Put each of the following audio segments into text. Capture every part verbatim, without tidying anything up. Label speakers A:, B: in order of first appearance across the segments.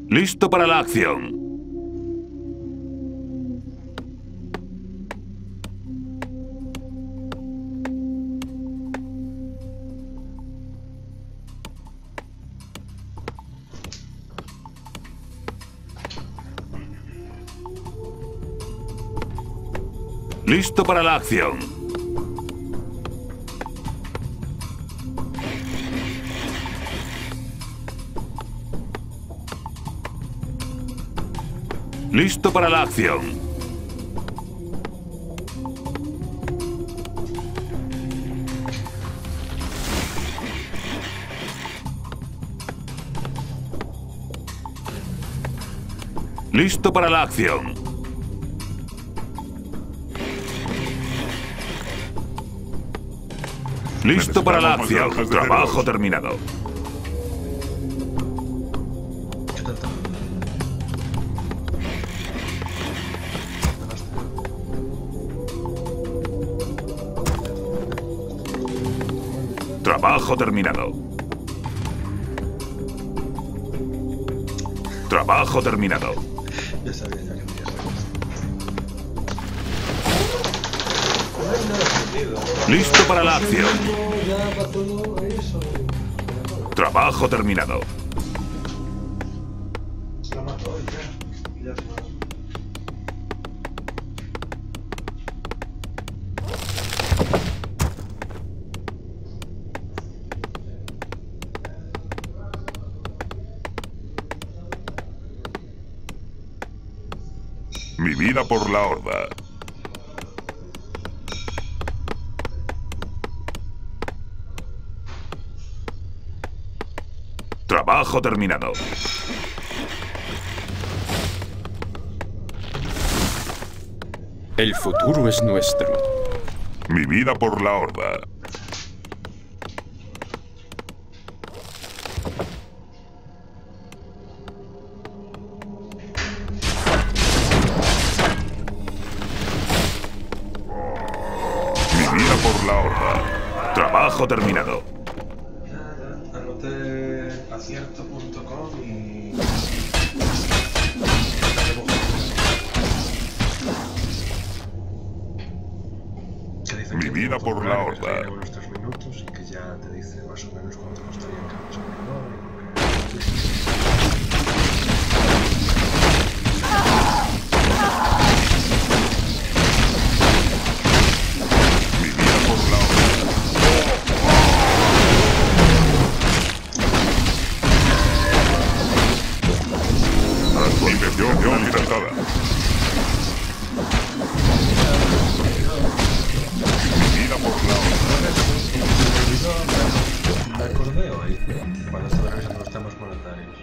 A: Listo para la acción. Listo para la acción. Listo para la acción. Listo para la acción. Listo para la acción. Trabajo terminado. Trabajo terminado. Trabajo terminado.
B: Ya sabía ya que me ibas.
A: Listo para la acción. Trabajo terminado.
B: Se la mató y ya. Ya se mató.
A: Mi vida por la horda. Trabajo terminado.
C: El futuro es nuestro.
A: Mi vida por la horda. Mi vida por la horda. Trabajo terminado.
B: Anoté acierto punto com y...
A: Mi vida por la horda.
B: Que unos tres minutos y que ya te dice más o menos cuánto costaría cada servidor.
A: Mi vida por la horda. Actualización libertada. Mi vida por la horda.
B: Me acordé hoy, cuando estaba revisando los temas monetarios.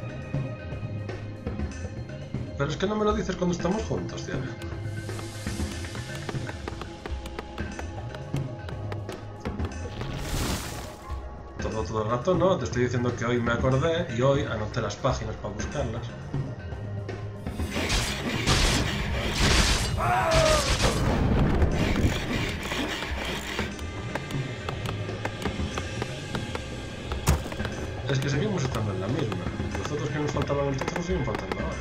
B: Pero es que no me lo dices cuando estamos juntos, tío. Todo, todo el rato no, te estoy diciendo que hoy me acordé y hoy anoté las páginas para buscarlas. Es que seguimos estando en la misma. Los otros que nos faltaban entonces nos siguen faltando ahora.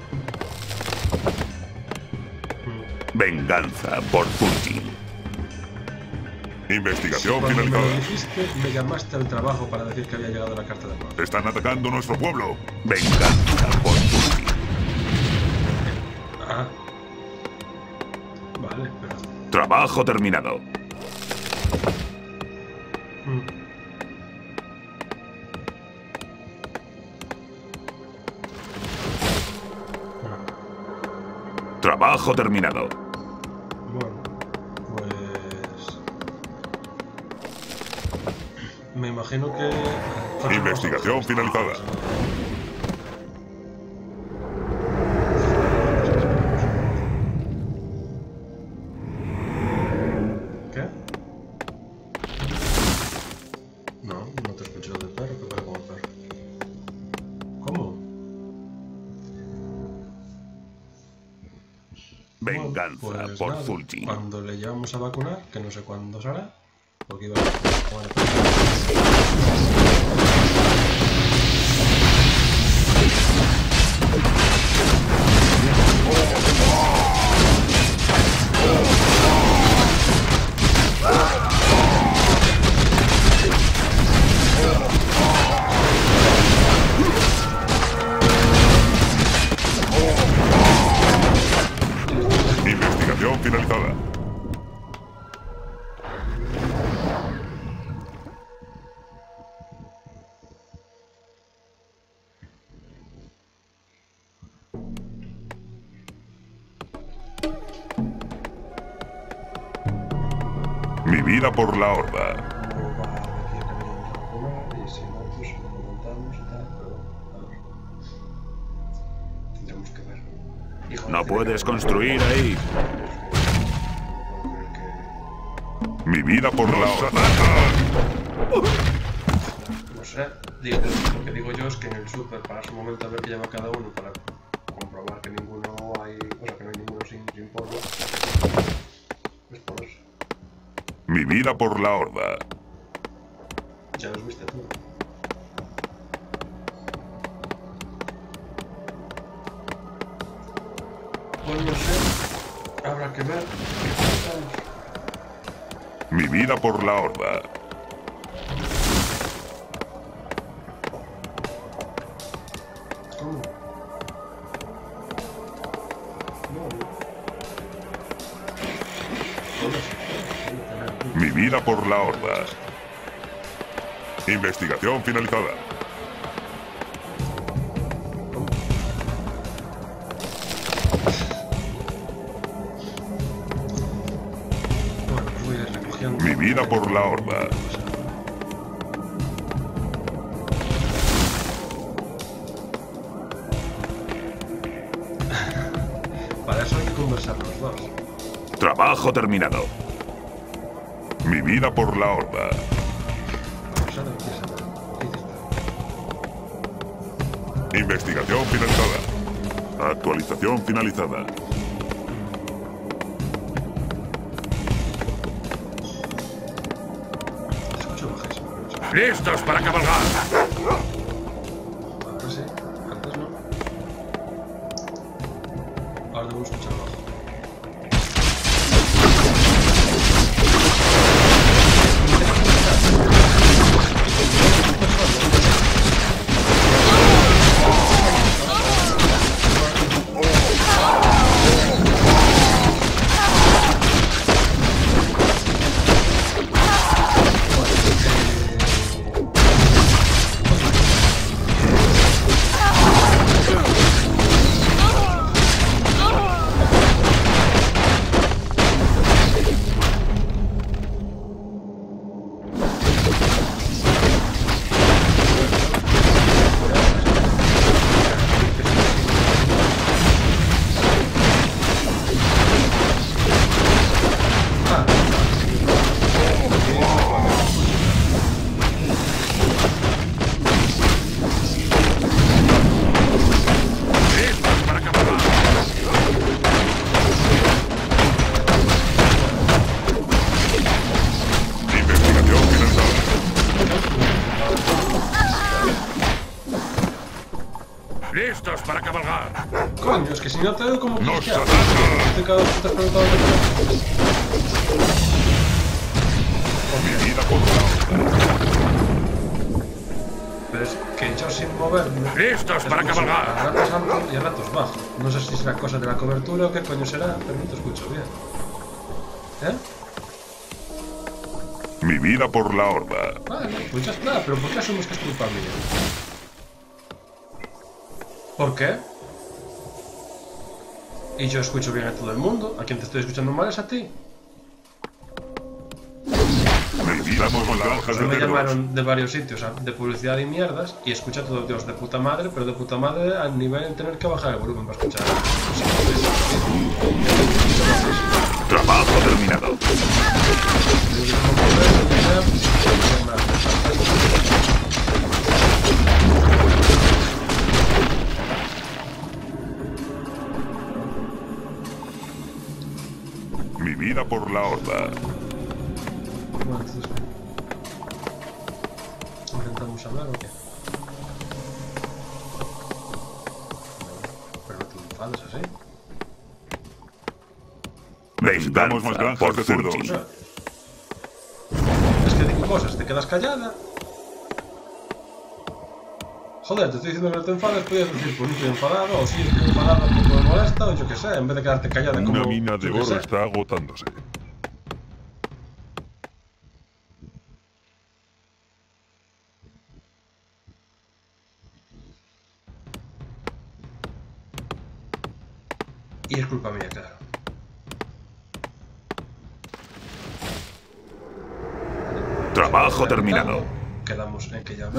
A: Venganza por Putin. Investigación
B: Cuando me lo
A: finalizada.
B: dijiste, me llamaste al trabajo para decir que había llegado la carta de paz.
A: Están atacando nuestro pueblo. Venganza por Putin.
B: Ah. Vale, pero...
A: Trabajo terminado.
B: Mm.
A: Trabajo terminado.
B: Bueno, pues... Me imagino que...
A: Investigación finalizada.
B: ¿Qué? No, no te escucho de perro, que para como perro. ¿Cómo?
A: Venganza
B: Bueno, pues
A: por
B: nada,
A: Fulci.
B: cuando le llevamos a vacunar, que no sé cuándo será, porque iba a... Bueno, pues...
A: vida por la horda.
B: No va de aquí a camino de Rapunar y si no, pues lo montamos y tal, pero a ver. Tendremos que ver. Hijo,
A: No
B: tiene
A: puedes
B: que-
A: construir ahí.
B: No puedo creer que...
A: Mi vida por la horda.
B: No sé, digo, lo que digo yo es que en el super para su momento a ver qué lleva cada uno para comprobar que ninguno hay, o sea, que no hay ninguno sin, sin polvo. Es por eso.
A: Mi vida por la horda.
B: Ya los viste tú. Pues no sé, habrá que ver qué pensamos.
A: Mi vida por la horda.
B: ¿Cómo? No, no. No lo sé.
A: Mi vida por la horda. Investigación finalizada.
B: Bueno, pues voy a ir recogiendo.
A: Mi vida por la horda.
B: Para eso hay que conversar los dos.
A: Trabajo terminado. Mi vida por la horda.
B: Conversar de qué quieres saber. ¿Qué dices?
A: Investigación finalizada. Actualización finalizada.
B: Te escucho bajísimo. pero no sé.
A: ¡Listos para cabalgar!
B: Ahora sí, antes no. Ahora debo escuchar bajo.
A: ¡Listos para cabalgar! Investigación finalizada. ¡Listos para cabalgar!
B: Coño, es que si no te doy como
A: ¡Nos
B: que ya.
A: atacan!
B: Te cada vez que te has preguntado de
A: Mi vida por la horda.
B: Pero es que yo sin moverme.
A: ¡Listos para
B: escucho
A: cabalgar!
B: A ratos alto y a ratos bajo. No sé si será cosa de la cobertura o qué coño será, pero no te escucho bien. ¿Eh?
A: Mi vida por la horda.
B: Vale, pues ya está, pero ¿por qué asumes que es culpa mía? ¿Por qué? Y yo escucho bien a todo el mundo. ¿A quien te estoy escuchando mal es a ti?
A: Mi vida por la hojas
B: A
A: de
B: mí me
A: cerdos.
B: llamaron de varios sitios a- de publicidad y mierdas y escucha todo Dios de puta madre, pero de puta madre al nivel de tener que bajar el volumen para escuchar.
A: Trabajo terminado. Mi vida por la horda.
B: Bueno, entonces, ¿qué? ¿Intentamos hablar o qué? Pero no te enfades así.
A: Necesitamos más granjas de cerdos.
B: O sea, es que digo cosas, te quedas callada. Joder, te estoy diciendo que no te enfades, podías decir, pues no estoy enfadado, o sí estoy enfadado porque me molesta, o yo qué sé, en vez de quedarte callada como...
A: Una mina de
B: yo qué
A: oro
B: sé.
A: está agotándose.
B: Y es culpa mía, claro.
A: Trabajo terminado.
B: Quedamos en que ya...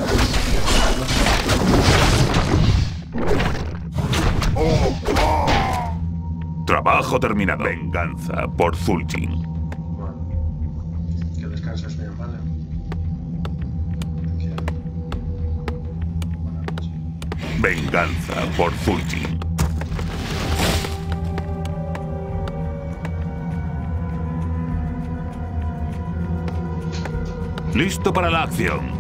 A: Trabajo terminado. Venganza por Zul'jin.
B: Bueno, que descanses bien, ¿vale? Que... Buenas noches.
A: Venganza por Zul'jin. Listo para la acción.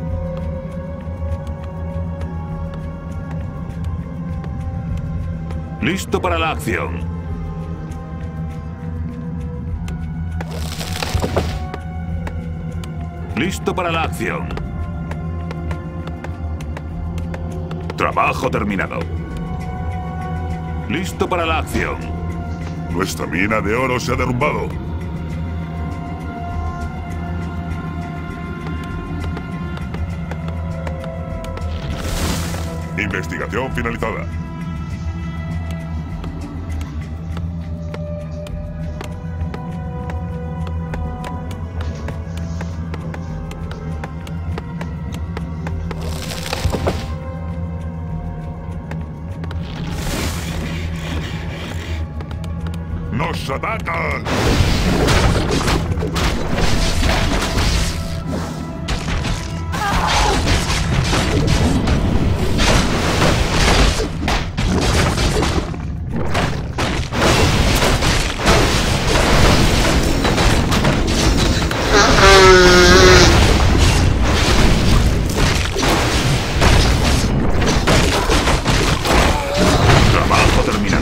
A: Listo para la acción. Listo para la acción. Trabajo terminado. Listo para la acción. Nuestra mina de oro se ha derrumbado. Investigación finalizada. ¡Nos atacan! Trabajo terminado.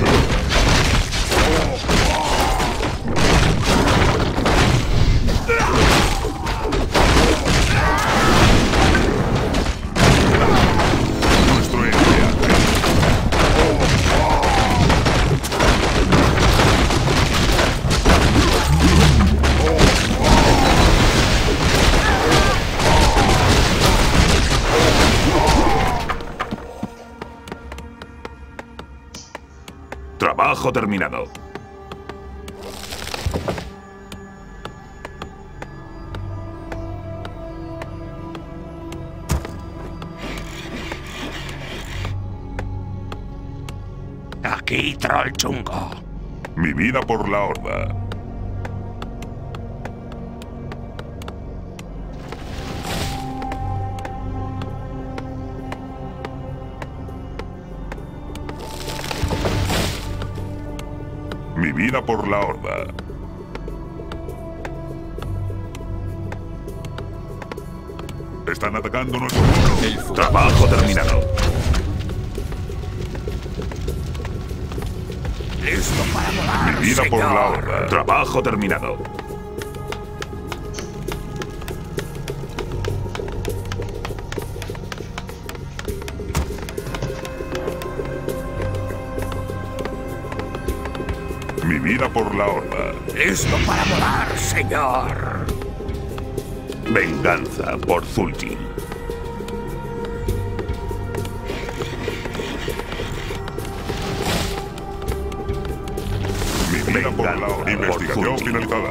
A: Nuestro héroe. Trabajo terminado.
D: Aquí, troll chungo.
A: Mi vida por la horda. Mi vida por la horda. Están atacando nuestro pueblo.
C: El futuro
A: Trabajo
C: es
A: terminado.
D: Listo para volar,
A: Mi vida por la
D: señor.
A: horda. Trabajo terminado. Mi vida por la horda.
D: Listo para volar, señor.
A: Venganza por Zul'jin. Mi vida por la horda. Investigación finalizada.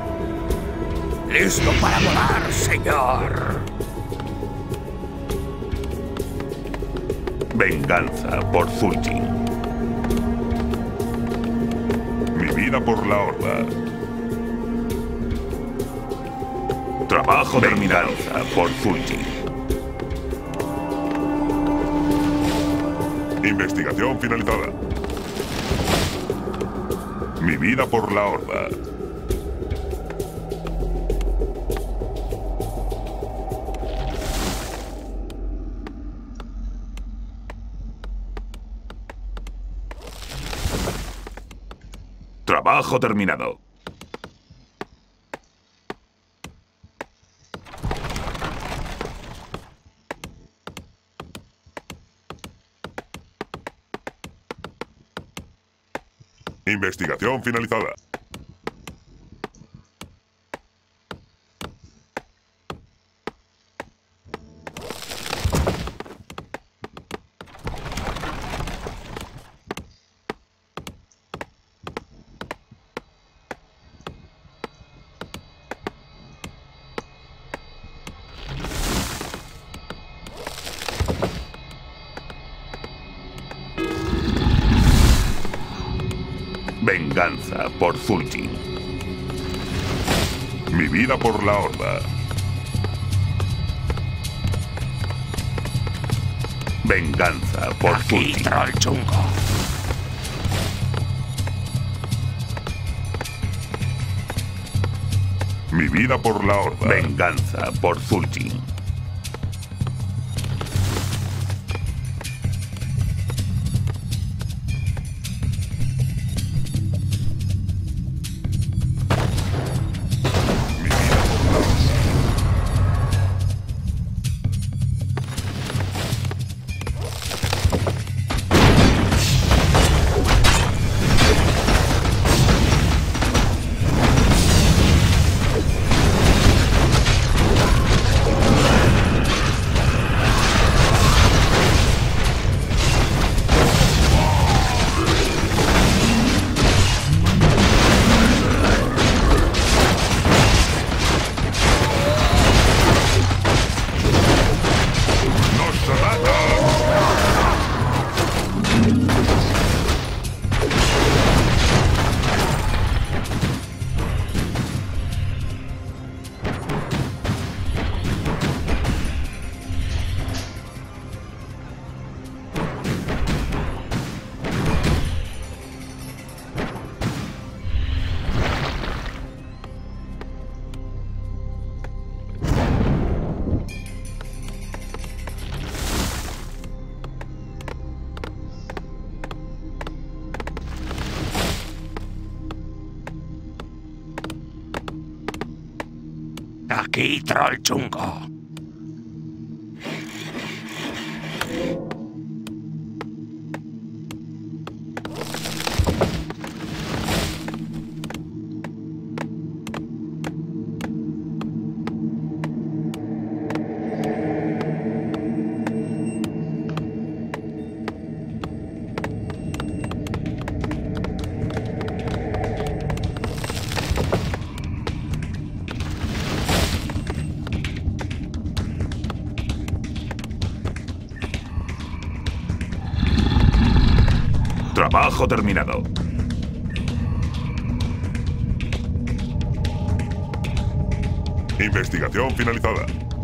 D: Listo para volar, señor.
A: Venganza por Zul'jin. Mi vida por la horda. Trabajo terminado. Venganza por Zul'jin. Investigación finalizada. Mi vida por la horda. Trabajo terminado. Investigación finalizada. Venganza por Zul'jin. Mi vida por la Horda. Venganza por
D: Aquí,
A: Zul'jin.
D: troll chungo.
A: Mi vida por la Horda. Venganza por Zul'jin.
D: Aquí, troll chungo.
A: Trabajo terminado. Investigación finalizada.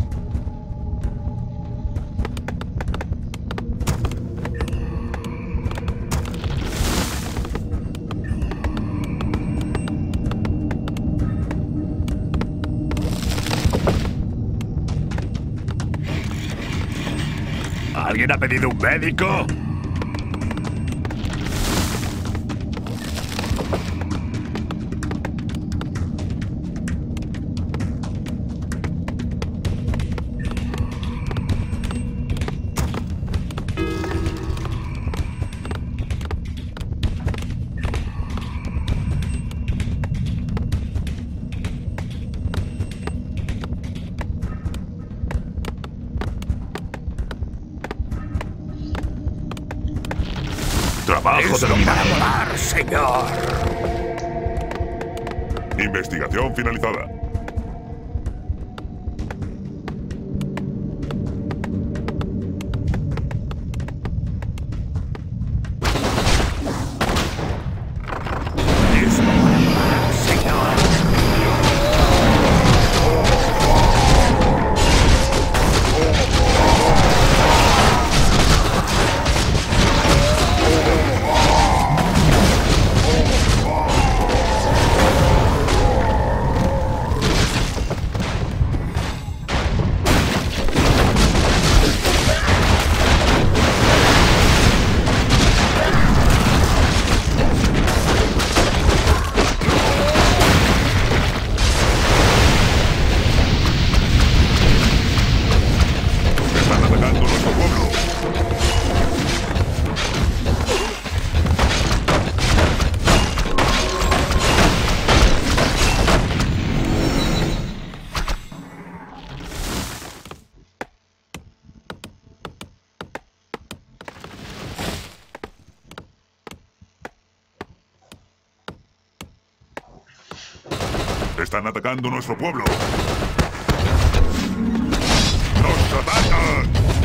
D: ¿Alguien ha pedido un médico?
A: Trabajo
D: ¡Listo
A: terminado.
D: para volar, señor!
A: Investigación finalizada.
D: ¡Listo para volar, señor!
A: Están atacando nuestro pueblo. Están atacando nuestro pueblo. ¡Nos atacan!